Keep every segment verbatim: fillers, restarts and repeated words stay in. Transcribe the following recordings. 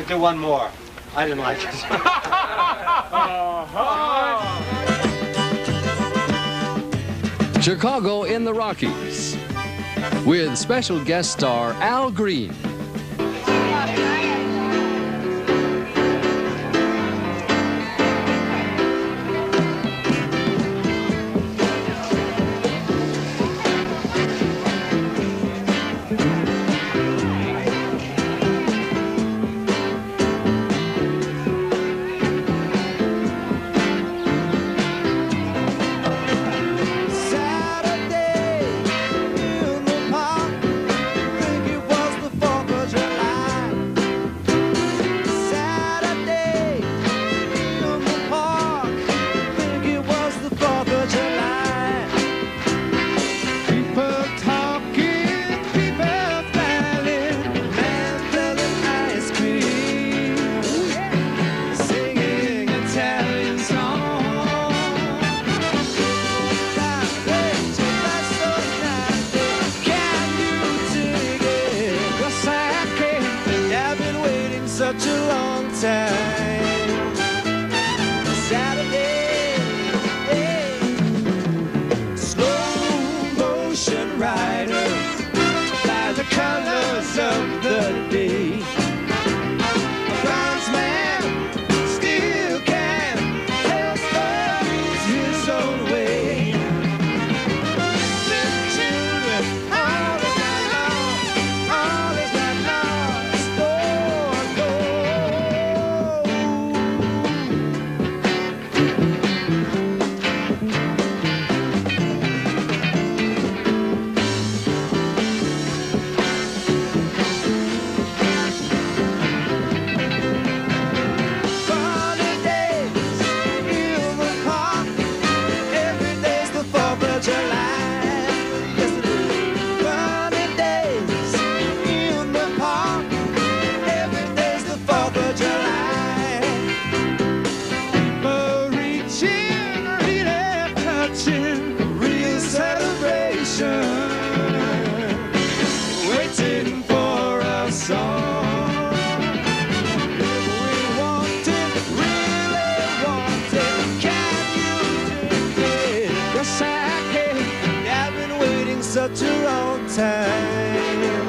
do one more. I didn't like it. Chicago in the Rockies, with special guest star Al Green. Such a long time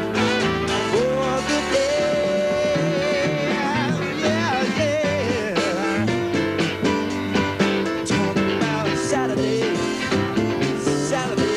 for the day, yeah, yeah. Talking about Saturday, Saturday.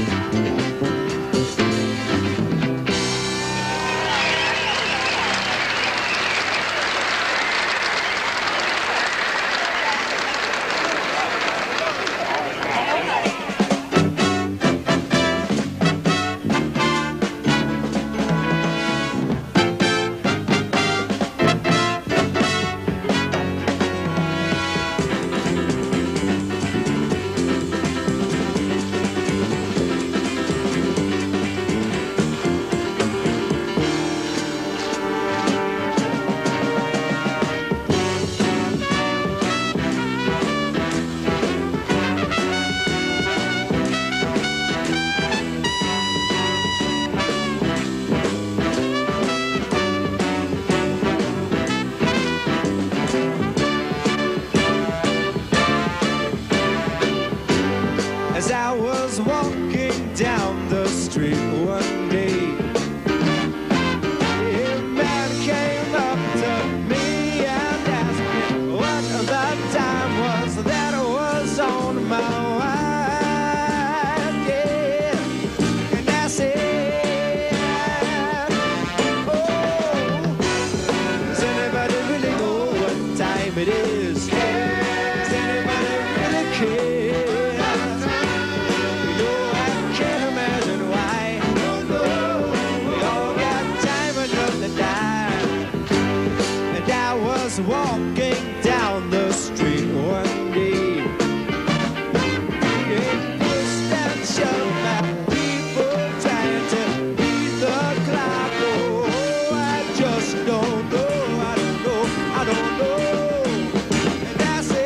As I was walking down the street one day, a man came up to me and asked me what the time was that I was on my mind, yeah. And I said, oh, does anybody really know what time it is? Does anybody really care? Walking down the street one day, it pushed and shoved by people trying to beat the clock. Oh, I just don't know, I don't know, I don't know. And I said,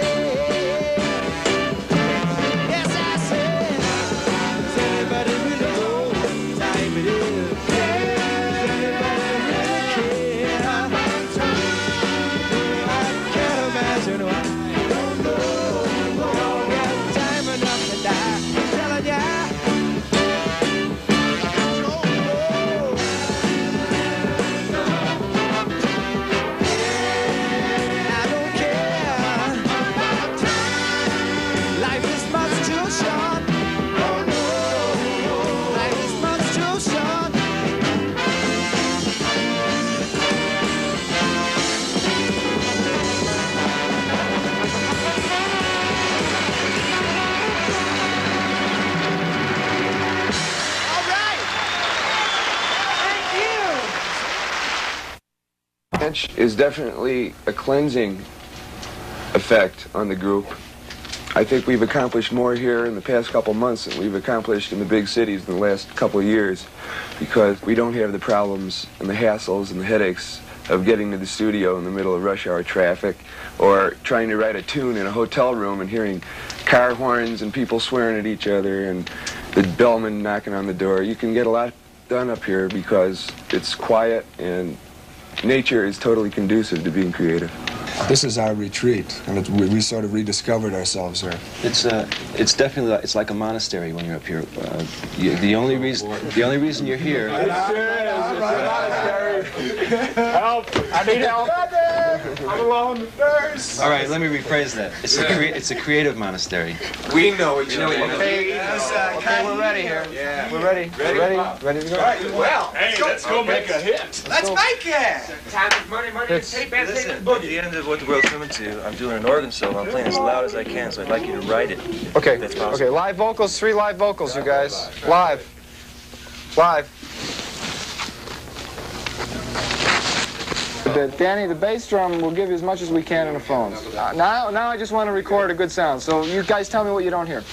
Ranch is definitely a cleansing effect on the group. I think we've accomplished more here in the past couple months than we've accomplished in the big cities in the last couple of years, because we don't have the problems and the hassles and the headaches of getting to the studio in the middle of rush hour traffic, or trying to write a tune in a hotel room and hearing car horns and people swearing at each other and the bellman knocking on the door. You can get a lot done up here because it's quiet and nature is totally conducive to being creative. This is our retreat, and it, we, we sort of rediscovered ourselves here. It's uh, it's definitely like, it's like a monastery when you're up here. Uh, you, the only reason the only reason you're here. Help! I need help. I'm alone. Nurse. All right, let me rephrase that. It's a crea it's a creative monastery. We know each other. Okay, uh, okay, we're ready here. Yeah. We're ready. Ready? Ready, ready to go. All right, well, hey, let's go make a hit. Let's make it. Time is money, money is tape, and tape and boogie. At the end of What the World's Coming To, I'm doing an organ solo. I'm playing as loud as I can, so I'd like you to write it. Okay, That's possible. okay, live vocals, three live vocals, you guys. Live. Live. The, Danny, the bass drum will give you as much as we can in the phones. Uh, now, now I just want to record a good sound, so you guys tell me what you don't hear.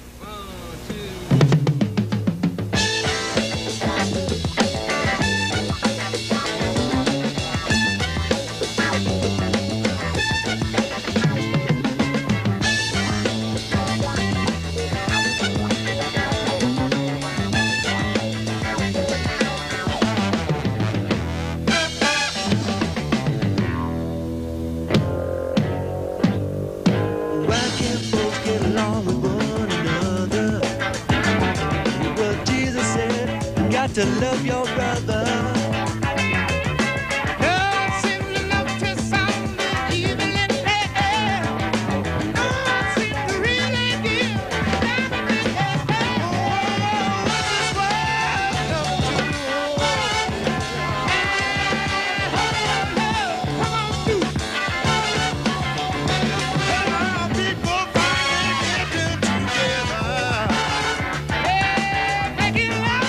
To love your brother. Love seems to love to sound evil and bad. Love seems to really give. Oh, what this world comes to. Hey, love, come on through. Come on, people, finally getting together. Hey, make it love.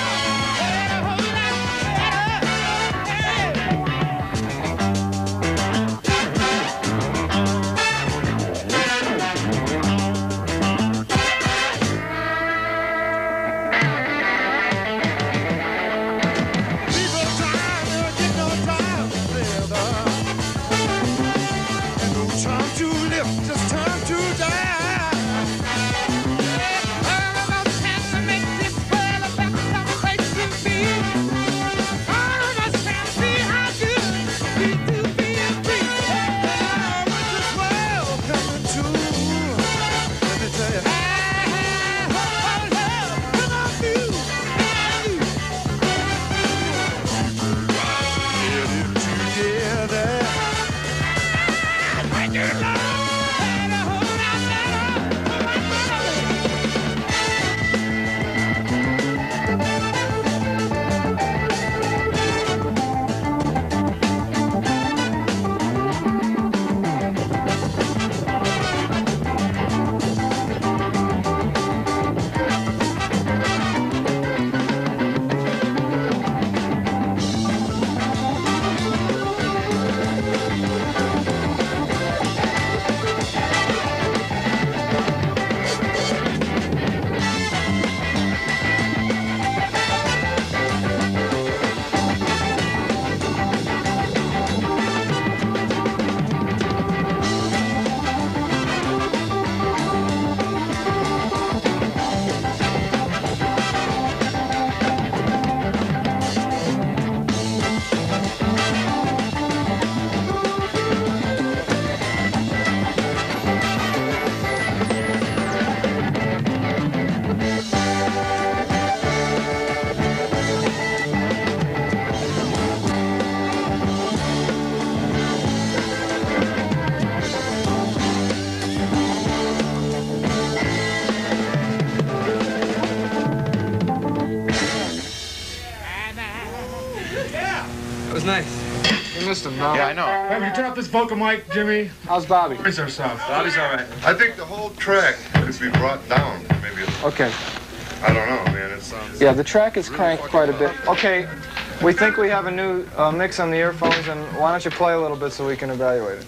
missed him, no? Yeah, I know. Hey, would you turn off this vocal mic, Jimmy? How's Bobby? Where's our sound? Bobby's all right. I think the whole track could be brought down. Maybe. Okay. I don't know, man. It sounds. Yeah, the track is cranked quite a bit. Okay, We think we have a new uh, mix on the earphones, and why don't you play a little bit so we can evaluate it?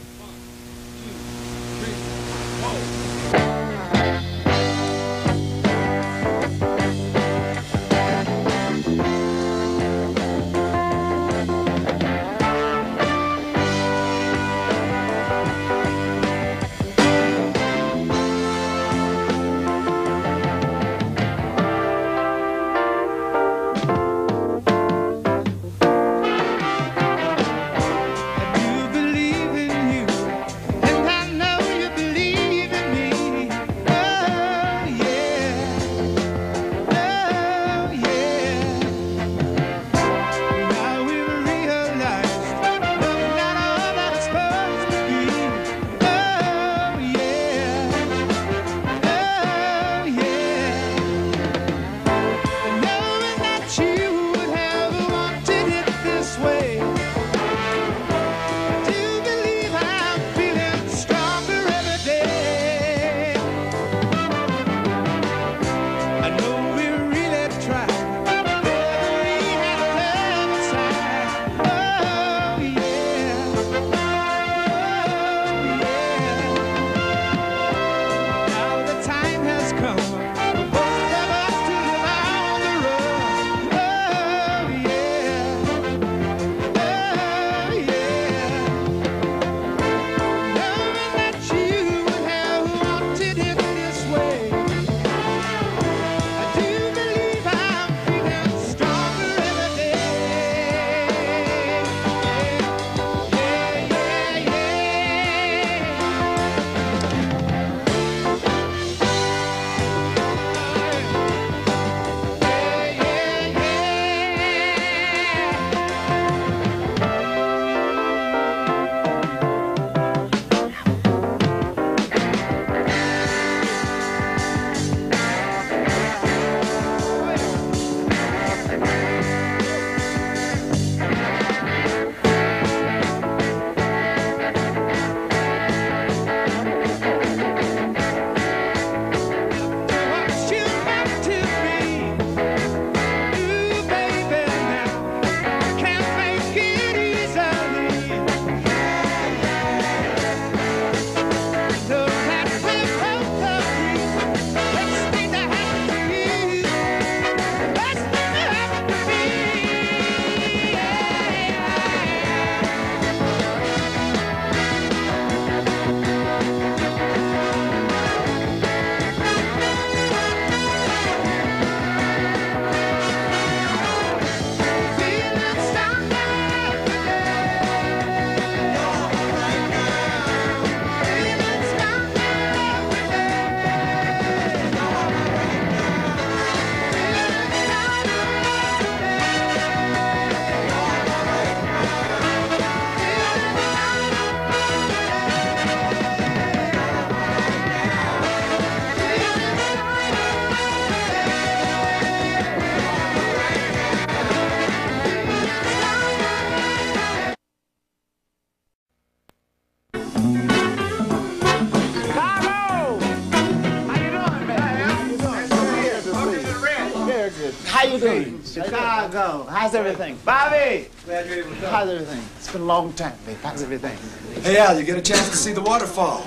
How you doing? Chicago. How's everything? Bobby! Glad you're able to come. How's everything? It's been a long time, babe. How's everything? Hey, Al, you get a chance to see the waterfall?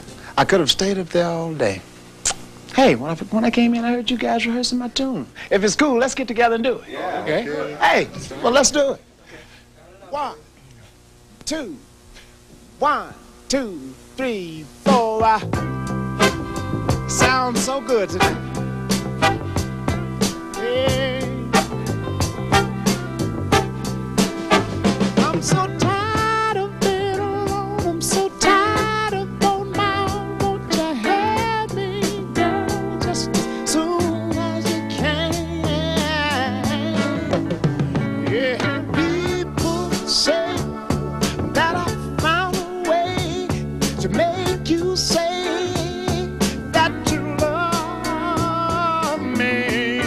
I could have stayed up there all day. Hey, when I, when I came in, I heard you guys rehearsing my tune. If it's cool, let's get together and do it. Yeah. Okay? Hey, well, let's do it. One, two, one, two, three, four. Uh, sounds so good tonight. Yeah. I'm so tired of being alone. I'm so tired of on my own. Won't you have me, girl, just as soon as you can? Yeah, people say that I found a way to make you say that you love me.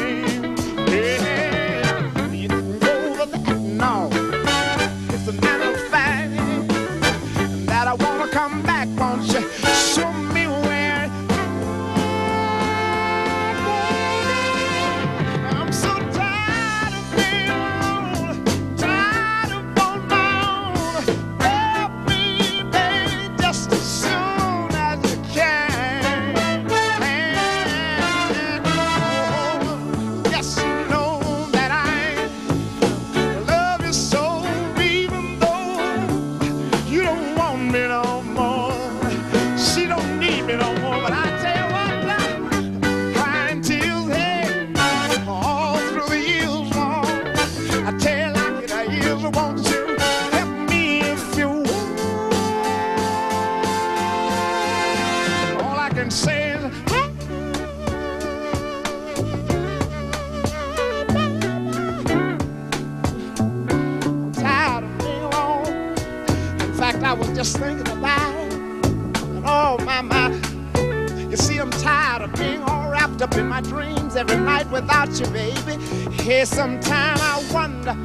Yeah, you didn't go over that, no. It's a matter of fact that I wanna come back. Won't you show me where? I'm so tired of being alone. saying, I'm tired of being alone. In fact, I was just thinking about it. And oh, my, my. You see, I'm tired of being all wrapped up in my dreams every night without you, baby. Here, sometime I wonder.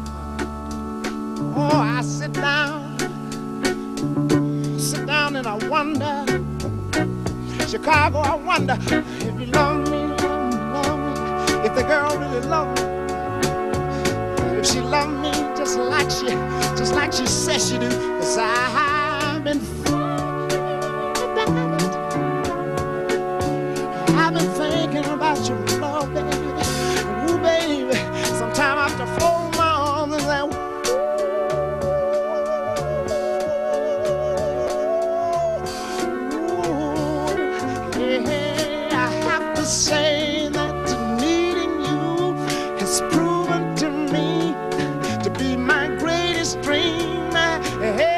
Oh, I sit down, sit down and I wonder. Chicago, I wonder if you love me, love me, love me. If the girl really loved me, if she loved me just like she, just like she says she do. 'Cause I've been I've been thinking about your love, baby. Ooh, baby. Sometime I have to fold my arms and say, ooh, yeah, I have to say that needing you has proven to me to be my greatest dream. Hey,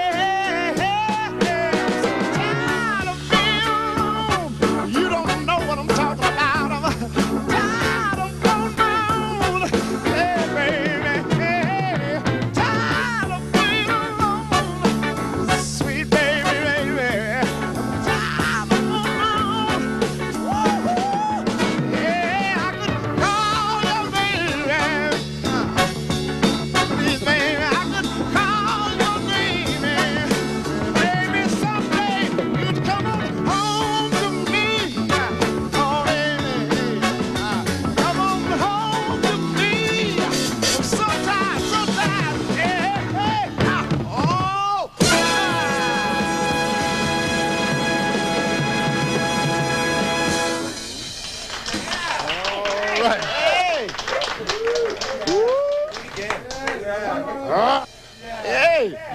Hey!